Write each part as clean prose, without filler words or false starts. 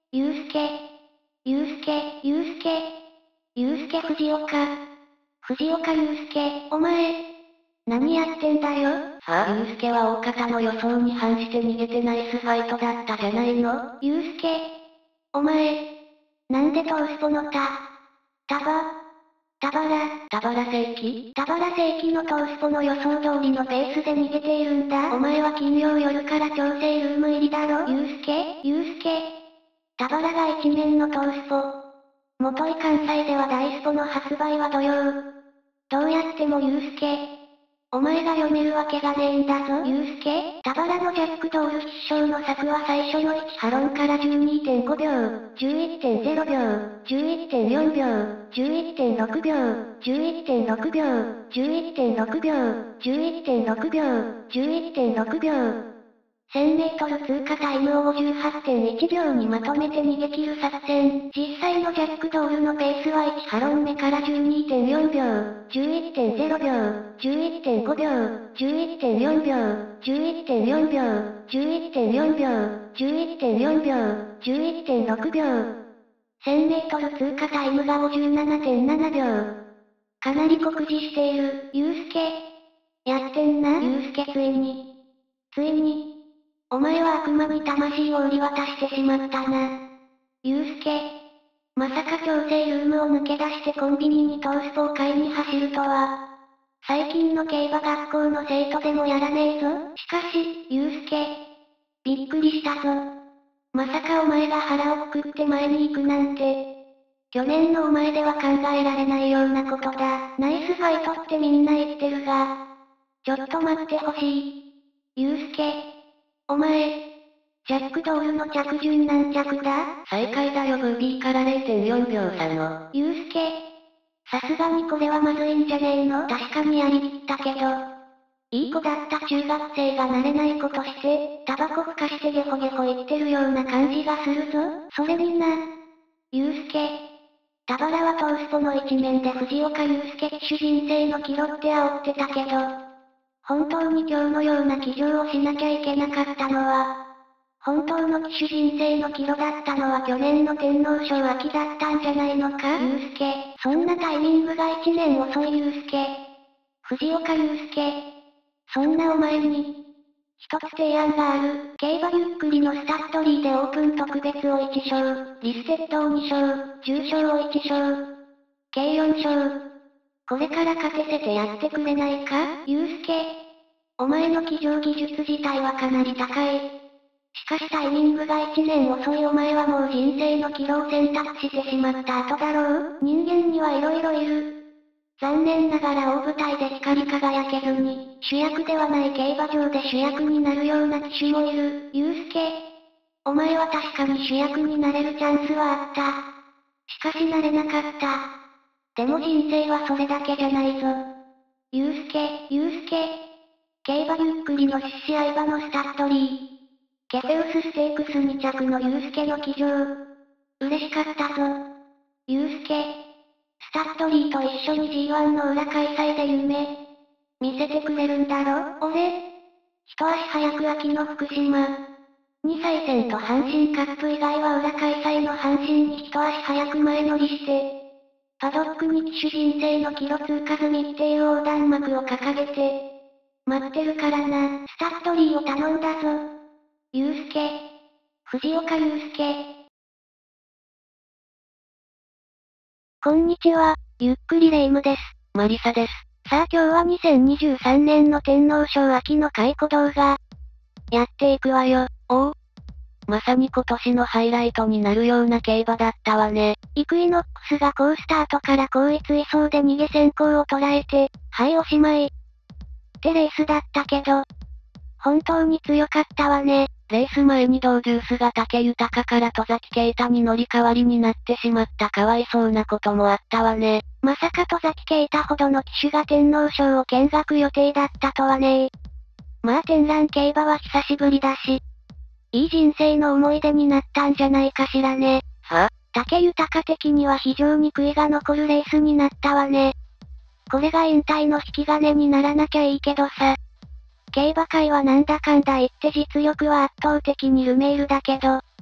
ゆうすけ、ゆうすけ、ゆうすけ、ゆうすけ藤岡。藤岡ゆうすけ、お前、何やってんだよ。 さあ、ゆうすけは大方の予想に反して逃げてナイスファイトだったじゃないの。 ゆうすけ、お前、なんでトースポのたばら田原正規田原正規のトースポの予想通りのペースで逃げているんだ。お前は金曜夜から調整ルーム入りだろ。ゆうすけ、田原が一面のトースポ。元井関西では大スポの発売は土曜。どうやってもゆうすけ、お前が読めるわけがねえんだぞ。ゆうすけ、田原のジャックドール必勝の策は最初の1ハロンから12.5秒、11.0秒、11.4秒、11.6秒、11.6秒、11.6秒、11.6秒、11.6秒。1000メートル通過タイムを58.1秒にまとめて逃げ切る作戦。実際のジャックドールのペースは1ハロン目から12.4秒、11.0秒、11.5秒、11.4秒、11.4秒、11.4秒、11.4秒、11.6秒。1000メートル通過タイムが57.7秒。かなり酷似している。ゆうすけ。やってんな。ゆうすけついに、お前は悪魔に魂を売り渡してしまったな。ゆうすけ。まさか調整ルームを抜け出してコンビニにトースポを買いに走るとは。最近の競馬学校の生徒でもやらねえぞ。しかし、ゆうすけ。びっくりしたぞ。まさかお前が腹をくくって前に行くなんて。去年のお前では考えられないようなことだ。ナイスファイトってみんな言ってるが。ちょっと待ってほしい。ゆうすけ。お前、ジャックドールの着順何着だ？ 最下位だよ。ブービーから0.4秒差の。 ゆうすけ。さすがにこれはまずいんじゃねえの？確かにやりきったけど。いい子だった中学生が慣れないことして、タバコふかしてゲホゲホ言ってるような感じがするぞ。それにな。ゆうすけ。田原はトースポの一面で藤岡祐介騎手人生の岐路って煽ってたけど、本当に今日のような騎乗をしなきゃいけなかったのは、本当の騎手人生の岐路だったのは去年の天皇賞秋だったんじゃないのか？祐介、そんなタイミングが1年遅い祐介。藤岡祐介。そんなお前に、一つ提案がある。競馬ゆっくりのスタッドリーでオープン特別を1勝、リステッドを2勝、重賞を1勝、計4勝。これから勝てせてやってくれないか？ゆうすけ。お前の騎乗技術自体はかなり高い。しかしタイミングが1年遅いお前はもう人生の岐路を選択してしまった後だろう？人間には色々いる。残念ながら大舞台で光り輝けずに、主役ではない競馬場で主役になるような騎手もいる。ゆうすけ。お前は確かに主役になれるチャンスはあった。しかしなれなかった。でも人生はそれだけじゃないぞ。ゆうすけ。競馬ゆっくりの出資相場のスタッドリー。ケフェウスステークス2着のゆうすけの騎乗。嬉しかったぞ。ゆうすけ。スタッドリーと一緒に G1 の裏開催で夢。見せてくれるんだろ？俺。一足早く秋の福島。2歳戦と阪神カップ以外は裏開催の阪神に一足早く前乗りして、パドックに騎手人生のキロ通過済みっていう横断幕を掲げて、待ってるからな。スタッドリーを頼んだぞ。ゆうすけ。藤岡祐介。こんにちは、ゆっくりレ夢ムです。 マリサです。 さあ今日は2023年の天皇賞秋の回顧動画。やっていくわよ。 おお。まさに今年のハイライトになるような競馬だったわね。 イクイノックスが好スタートから後逸位走で逃げ先行を捉えて、はいおしまい。ってレースだったけど、本当に強かったわね。 レース前にドウデュースが武豊から戸崎圭太に乗り換わりになってしまったかわいそうなこともあったわね。 まさか戸崎圭太ほどの騎手が天皇賞を見学予定だったとはね。まあ天覧競馬は久しぶりだし、いい人生の思い出になったんじゃないかしらね。 は？ 武豊的には非常に悔いが残るレースになったわね。これが引退の引き金にならなきゃいいけどさ。競馬界はなんだかんだ言って実力は圧倒的にルメールだけど、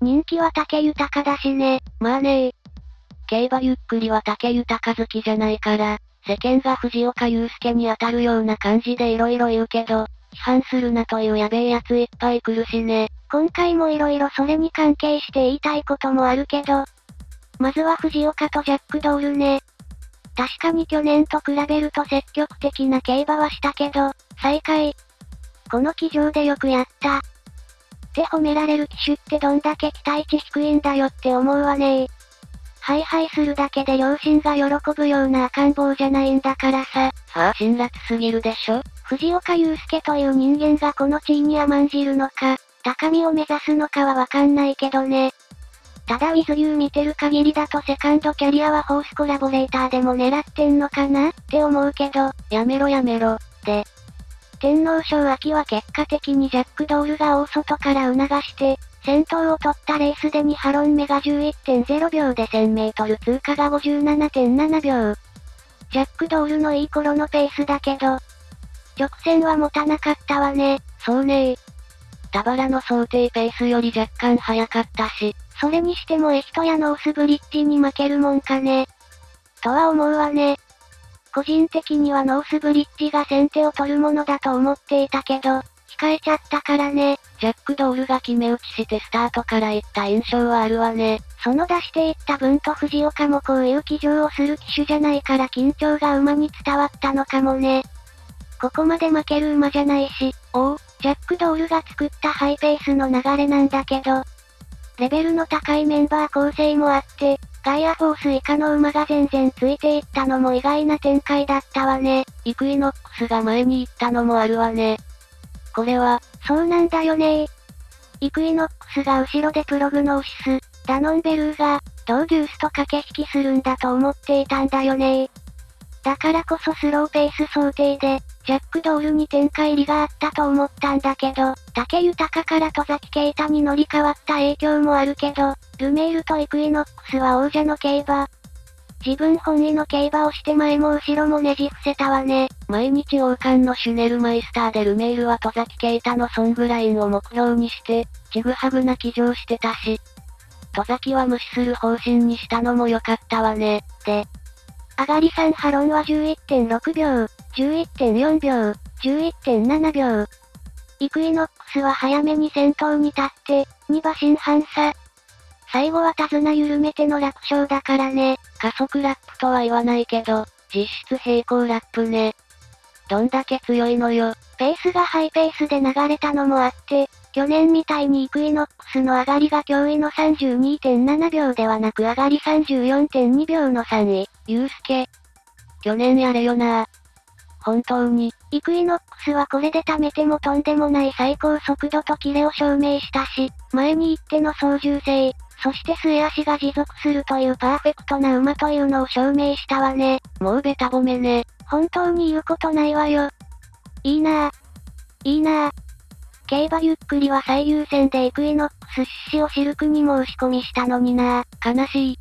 人気は武豊だしね。 まあね競馬ゆっくりは武豊好きじゃないから、世間が藤岡祐介に当たるような感じで色々言うけど、批判するなというやべえやついっぱい来るしね。 今回も色々それに関係して言いたいこともあるけど、まずは藤岡とジャックドールね。確かに去年と比べると積極的な競馬はしたけど、最下位。この騎乗でよくやった。って褒められる騎手ってどんだけ期待値低いんだよって思うわね。ハイハイするだけで両親が喜ぶような赤ん坊じゃないんだからさ。 はあ、辛辣すぎるでしょ。 藤岡祐介という人間がこの地位に甘んじるのか、高みを目指すのかはわかんないけどね。ただウィズユー見てる限りだとセカンドキャリアはホースコラボレーターでも狙ってんのかなって思うけど、 やめろ。 で、天皇賞秋は結果的にジャックドールが大外から促して、先頭を取ったレースで2ハロン目が 11.0 秒で 1000 メートル通過が 57.7 秒。ジャックドールのいい頃のペースだけど、直線は持たなかったわね。 そうね田原の想定ペースより若干早かったし、 それにしてもエヒトやノースブリッジに負けるもんかね。とは思うわね。個人的にはノースブリッジが先手を取るものだと思っていたけど、控えちゃったからね。 ジャックドールが決め打ちしてスタートから行った印象はあるわね。 その出していった分と藤岡もこういう騎乗をする騎手じゃないから緊張が馬に伝わったのかもね。ここまで負ける馬じゃないし、ジャックドールが作ったハイペースの流れなんだけど、レベルの高いメンバー構成もあって、ガイアフォース以下の馬が全然ついていったのも意外な展開だったわね。 イクイノックスが前に行ったのもあるわね。これは、 そうなんだよね。イクイノックスが後ろでプログノーシス、ダノンベルーが、ドウデュースと駆け引きするんだと思っていたんだよね。だからこそスローペース想定で、ジャックドールに展開入りがあったと思ったんだけど、武豊から戸崎圭太に乗り換わった影響もあるけど、ルメールとイクイノックスは王者の競馬。自分本位の競馬をして前も後ろもねじ伏せたわね。 毎日王冠のシュネルマイスターでルメールは戸崎圭太のソングラインを目標にして、ちぐはぐな騎乗してたし、戸崎は無視する方針にしたのも良かったわね。 で、上がり3ハロンは 11.6 秒、11.4 秒、11.7 秒。イクイノックスは早めに先頭に立って、2馬身半差。最後は手綱緩めての楽勝だからね。 加速ラップとは言わないけど、実質並行ラップね。どんだけ強いのよ。 ペースがハイペースで流れたのもあって、去年みたいにイクイノックスの上がりが驚異の 32.7 秒ではなく上がり 34.2 秒の3位。 ゆうすけ。去年やれよな。本当に。 イクイノックスはこれで貯めてもとんでもない最高速度とキレを証明したし、前に行っての操縦性、そして末足が持続するというパーフェクトな馬というのを証明したわね。 もうベタ褒めね。 本当に言うことないわよ。いいなぁ。いいなぁ。競馬ゆっくりは最優先でイクイノックス出資をシルクにも押し込みしたのになぁ。 悲しい。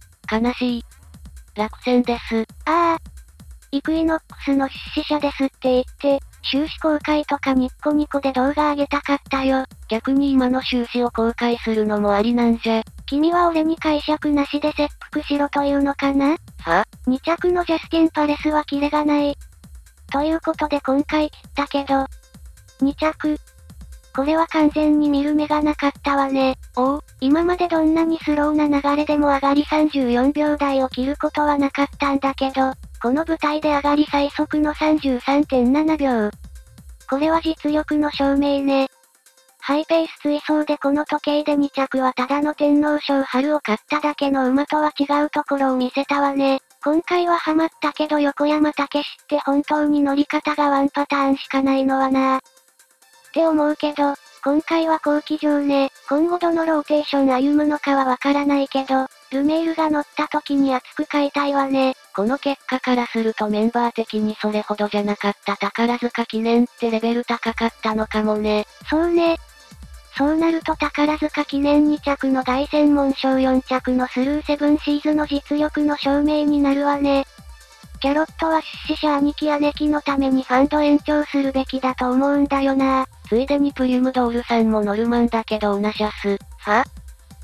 落選です。 イクイノックスの出資者ですって言って、収支公開とかニッコニコで動画上げたかったよ。 逆に今の収支を公開するのもありなんじゃ。 君は俺に解釈なしで切腹しろというのかな？2着のジャスティンパレスはキレがない。ということで今回切ったけど、2着。これは完全に見る目がなかったわね。今までどんなにスローな流れでも上がり34秒台を切ることはなかったんだけど、この舞台で上がり最速の 33.7 秒。これは実力の証明ね。ハイペース追走でこの時計で2着はただの天皇賞春を勝っただけの馬とは違うところを見せたわね。今回はハマったけど横山武史って本当に乗り方がワンパターンしかないのはなぁ。って思うけど、今回は好騎乗ね。今後どのローテーション歩むのかはわからないけど、ルメールが乗った時に熱く買いたいわね。 この結果からするとメンバー的にそれほどじゃなかった宝塚記念ってレベル高かったのかもね。 そうね。そうなると宝塚記念2着の凱旋門賞4着のスルーセブンシーズの実力の証明になるわね。キャロットは出資者兄貴姉貴のためにファンド延長するべきだと思うんだよな。 ついでにプリムドールさんもノルマンだけど同じゃす。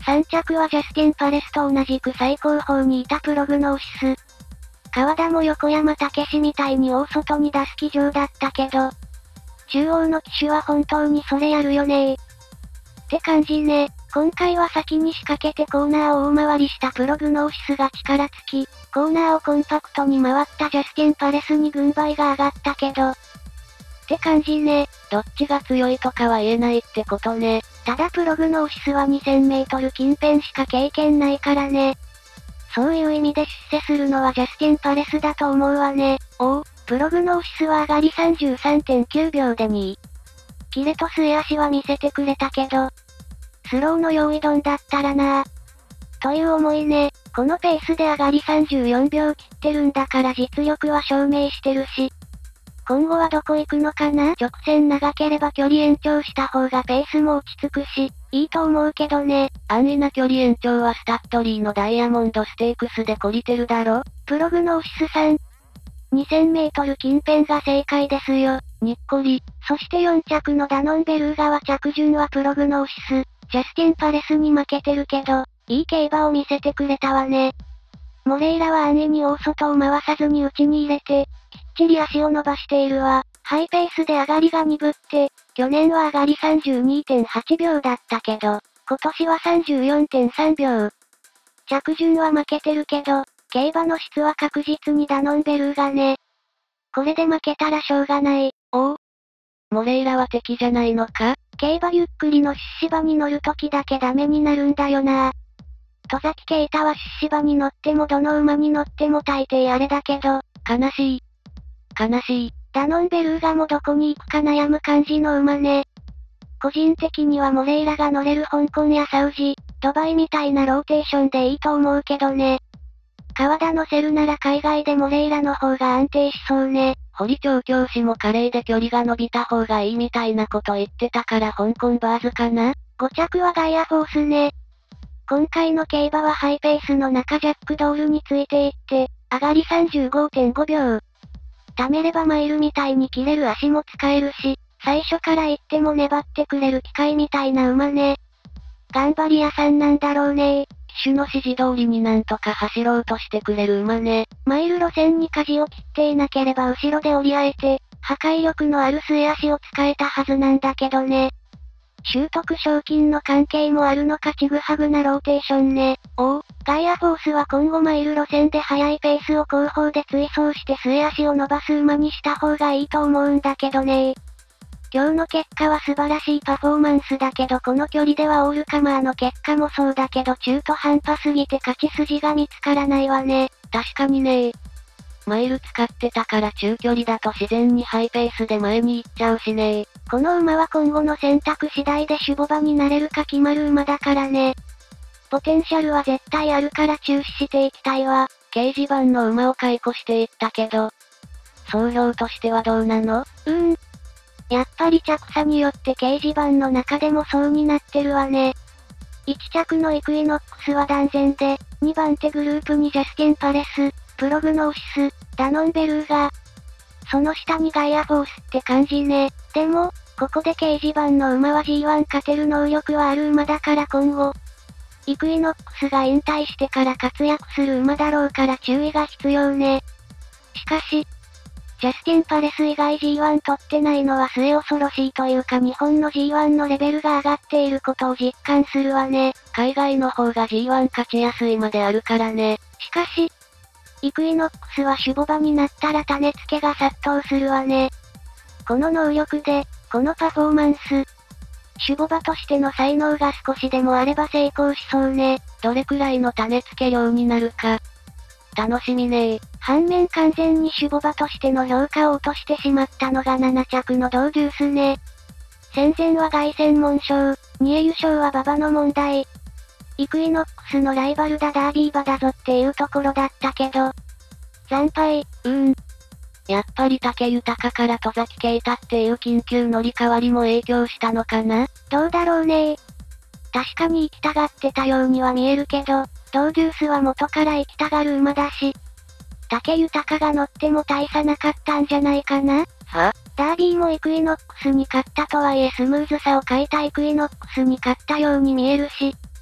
3着はジャスティン・パレスと同じく最高峰にいたプログノーシス。川田も横山武史みたいに大外に出す騎乗だったけど、中央の騎手は本当にそれやるよねって感じね。今回は先に仕掛けてコーナーを大回りしたプログノーシスが力尽き、コーナーをコンパクトに回ったジャスティン・パレスに軍配が上がったけど、って感じね。 どっちが強いとかは言えないってことね。 ただプログノーシスは2000メートル近辺しか経験ないからね。そういう意味で出世するのはジャスティン・パレスだと思うわね。プログノーシスは上がり 33.9 秒で2位。キレと末足は見せてくれたけど、スローの用意ドンだったらなぁ。という思いね。このペースで上がり34秒切ってるんだから実力は証明してるし。今後はどこ行くのかな？直線長ければ距離延長した方がペースも落ち着くし、いいと思うけどね。 安易な距離延長はスタッドリーのダイヤモンドステークスで懲りてるだろ？ プログノーシスさん。2000メートル近辺が正解ですよ。 にっこり。 そして4着のダノンベルーガは着順はプログノーシス。ジャスティン・パレスに負けてるけど、いい競馬を見せてくれたわね。モレイラは安易に大外を回さずに内に入れて、きっちり足を伸ばしているわ。ハイペースで上がりが鈍って、去年は上がり 32.8 秒だったけど、今年は 34.3 秒。着順は負けてるけど、競馬の質は確実にダノンベルーガね。これで負けたらしょうがない。 モレイラは敵じゃないのか？ 競馬ゆっくりの出資馬に乗るときだけダメになるんだよな。戸崎圭太は出資馬に乗ってもどの馬に乗っても大抵あれだけど、 悲しい。 ダノンベルーガもどこに行くか悩む感じの馬ね。個人的にはモレイラが乗れる香港やサウジ、ドバイみたいなローテーションでいいと思うけどね。川田乗せるなら海外でモレイラの方が安定しそうね。 堀調教師も華麗で距離が伸びた方がいいみたいなこと言ってたから香港バーズかな？ 5 着はガイアフォースね。今回の競馬はハイペースの中ジャックドールについていって、上がり 35.5 秒。貯めればマイルみたいに切れる足も使えるし、最初から行っても粘ってくれる機械みたいな馬ね。頑張り屋さんなんだろうね。 騎手の指示通りになんとか走ろうとしてくれる馬ね。 マイル路線に舵を切っていなければ後ろで折り合えて、破壊力のある末足を使えたはずなんだけどね。習得賞金の関係もあるのかちぐはぐなローテーションね。ガイアフォースは今後マイル路線で速いペースを後方で追走して末足を伸ばす馬にした方がいいと思うんだけどね。今日の結果は素晴らしいパフォーマンスだけどこの距離ではオールカマーの結果もそうだけど中途半端すぎて勝ち筋が見つからないわね。 確かにね。マイル使ってたから中距離だと自然にハイペースで前に行っちゃうしね。 この馬は今後の選択次第で種牡馬になれるか決まる馬だからね。ポテンシャルは絶対あるから注視していきたいわ。 掲示板の馬を解雇していったけど、総評としてはどうなの？ やっぱり着差によって掲示板の中でもそうになってるわね。1着のイクイノックスは断然で、2番手グループにジャスティン・パレス、プログノーシス、ダノンベルーガ。その下にガイアフォースって感じね。でも、ここで掲示板の馬は G1 勝てる能力はある馬だから今後、イクイノックスが引退してから活躍する馬だろうから注意が必要ね。しかし、ジャスティン・パレス以外 G1 取ってないのは末恐ろしいというか日本の G1 のレベルが上がっていることを実感するわね。 海外の方が G1 勝ちやすいまであるからね。 しかし、イクイノックスは種牡馬になったら種付けが殺到するわね。この能力で、このパフォーマンス、種牡馬としての才能が少しでもあれば成功しそうね。 どれくらいの種付け量になるか。楽しみね。 反面完全に種牡馬としての評価を落としてしまったのが7着のドーデュースね。戦前は凱旋門賞、2位優勝は馬場の問題。イクイノックスのライバルだダービー馬だぞっていうところだったけど、惨敗。 やっぱり武豊から戸崎圭太っていう緊急乗り換わりも影響したのかな？ どうだろうね。確かに行きたがってたようには見えるけど、ドーデュースは元から行きたがる馬だし、武豊が乗っても大差なかったんじゃないかな？ダービーもイクイノックスに勝ったとはいえスムーズさを欠いたイクイノックスに勝ったように見えるし、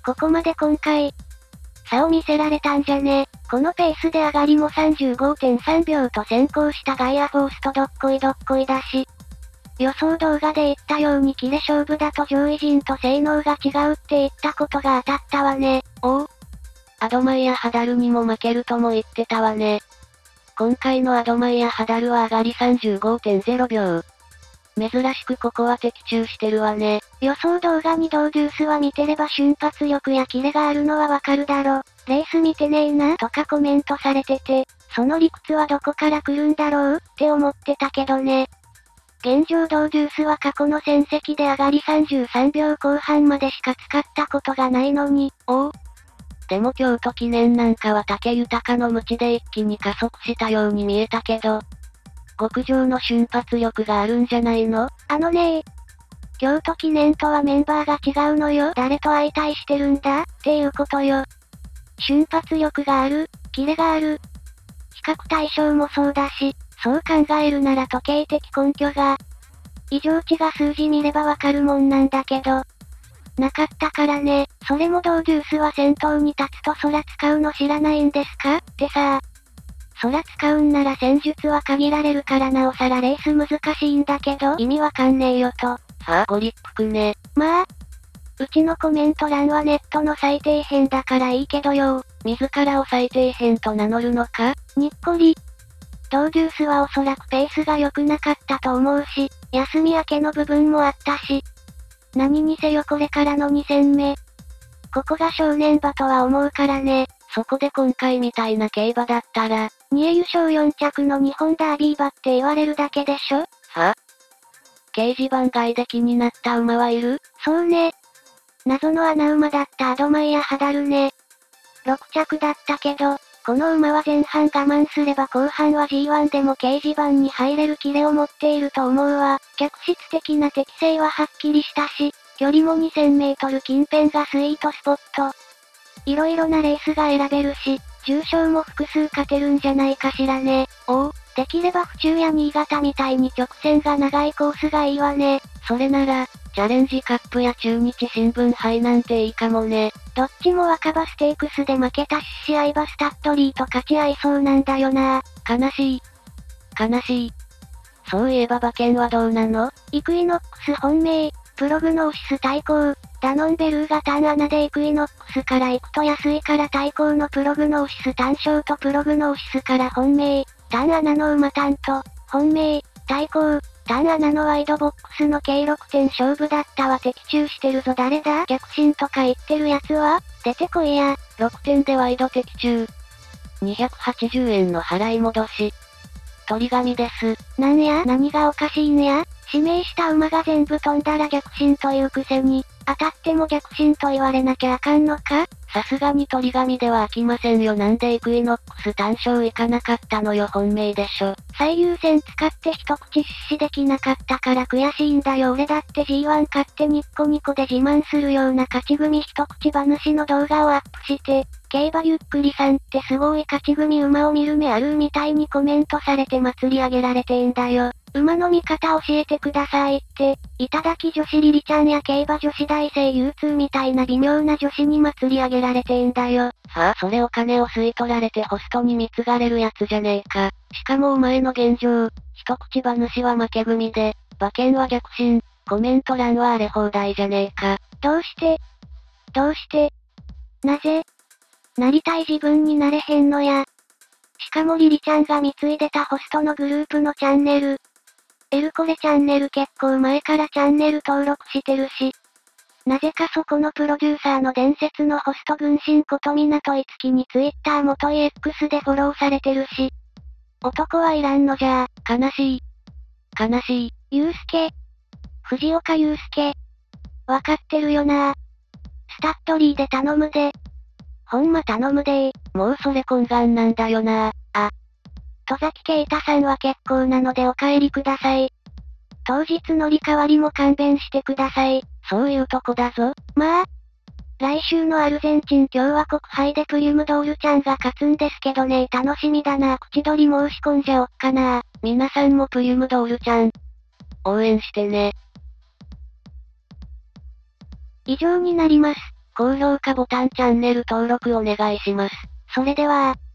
ここまで今回、差を見せられたんじゃね。このペースで上がりも35.3 秒と先行したガイアフォースとどっこいだし。予想動画で言ったようにキレ勝負だと上位陣と性能が違うって言ったことが当たったわね。 おお。アドマイヤハダルにも負けるとも言ってたわね。今回のアドマイヤハダルは上がり 35.0 秒。珍しくここは的中してるわね。 予想動画にドーデュースは見てれば瞬発力やキレがあるのはわかるだろ。レース見てねえなとかコメントされてて、その理屈はどこから来るんだろうって思ってたけどね。現状ドーデュースは過去の戦績で上がり33秒後半までしか使ったことがないのに。 おお。でも京都記念なんかは武豊の無知で一気に加速したように見えたけど、極上の瞬発力があるんじゃないの？ 京都記念とはメンバーが違うのよ。誰と相対してるんだっていうことよ。瞬発力がある、キレがある。比較対象もそうだし、そう考えるなら時計的根拠が、異常値が数字見ればわかるもんなんだけど、なかったからね。それもドーデュースは先頭に立つと空使うの知らないんですかってさ。空使うんなら戦術は限られるからなおさらレース難しいんだけど意味わかんねえよと。 はあ、ご立腹ね。 まあ、うちのコメント欄はネットの最底辺だからいいけどよ。 自らを最底辺と名乗るのか？ にっこり。ドーデュースはおそらくペースが良くなかったと思うし、休み明けの部分もあったし。何にせよこれからの2戦目。ここが正念場とは思うからね。 そこで今回みたいな競馬だったら、 2位優勝4着の日本ダービー馬って言われるだけでしょ？ は？掲示板外で気になった馬はいる？ そうね。謎の穴馬だったアドマイヤハダルね。6着だったけど、この馬は前半我慢すれば後半は G1 でも掲示板に入れるキレを持っていると思うわ。客室的な適性ははっきりしたし、距離も2000メートル近辺がスイートスポット。いろいろなレースが選べるし、重賞も複数勝てるんじゃないかしらね。 おお、 できれば府中や新潟みたいに直線が長いコースがいいわね。 それなら、チャレンジカップや中日新聞杯なんていいかもね。 どっちも若葉ステークスで負けたし試合馬スタッドリーと勝ち合いそうなんだよな。 悲しい。悲しい。そういえば馬券はどうなの？ イクイノックス本命、プログノーシス対抗、ダノンベルーガ単穴でイクイノックスから行くと安いから対抗のプログノーシス単勝とプログノーシスから本命、単穴の馬単と、本命、対抗、単穴のワイドボックスの計6点勝負だったわ。的中してるぞ。誰だ？逆進とか言ってるやつは出てこいや。 6点でワイド的中。280円の払い戻し。鳥り紙です。 なんや？何がおかしいんや？指名した馬が全部飛んだら逆進というくせに、当たっても逆進と言われなきゃあかんのか？ さすがに鳥り紙では飽きませんよ。なんでイクイノックス単勝いかなかったのよ。本命でしょ。 最優先使って一口出資できなかったから悔しいんだよ。俺だって G1 勝ってニッコニコで自慢するような勝ち組一口馬主の動画をアップして、競馬ゆっくりさんってすごい勝ち組馬を見る目あるみたいにコメントされて祭り上げられてんだよ。馬の見方教えてくださいって、いただき女子リリちゃんや競馬女子大生 U2 みたいな微妙な女子に祭り上げられてんだよ。 はあ、それお金を吸い取られてホストに貢がれるやつじゃねえか。しかもお前の現状、一口馬主は負け組で、馬券は逆進、コメント欄は荒れ放題じゃねえか。 どうしてなぜなりたい自分になれへんのや。しかもリリちゃんが貢いでたホストのグループのチャンネル。エルコレチャンネル結構前からチャンネル登録してるし。なぜかそこのプロデューサーの伝説のホスト軍神こと港いつきにツイッター元い X でフォローされてるし。男はいらんのじゃ。 悲しい。悲しい。 ゆうすけ。藤岡ゆうすけ。わかってるよな。スタッドリーで頼むで。ほんま頼むでー。 もうそれ懇願なんだよな。 あ。戸崎啓太さんは結構なのでお帰りください。当日乗り換わりも勘弁してください。 そういうとこだぞ。 まあ。来週のアルゼンチン共和国杯でプリュムドールちゃんが勝つんですけどね。楽しみだな。口取り申し込んじゃおっかな。 皆さんもプリュムドールちゃん、応援してね。 以上になります。 高評価ボタンチャンネル登録お願いします。 それでは